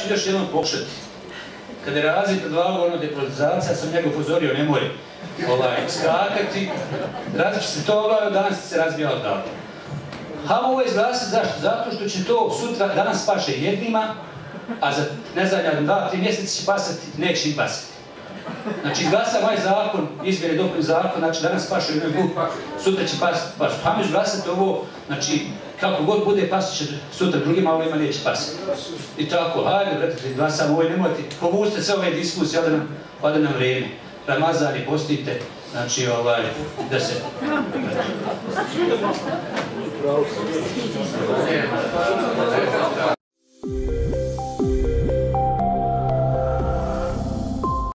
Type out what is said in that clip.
ću još jednom pokušati. Kada je Razi predlagao ono depolitizacija, ja sam njega upozorio, nemoj skakati. Razi će se to ogledati, danas se razbija odavno. Hajmo ovo izglasiti, zašto? Zato što će to sutra, danas paše jednima, a za, ne znam, 2-3 mjeseca će pasati, neće im pasati. Znači, izglasam ovaj zakon, izmjene dopune zakon, znači danas paše jednoj grup, sutra će pasati. Hajmo izglasati ovo, znači, kako god bude, pasit će sutra drugima, a ovima neće pasati. I tako, hajde, brate, glasam ovo i nemojte, povuste sve ove diskusije, ode nam vrijeme. Ramazani, postite, znači, da se...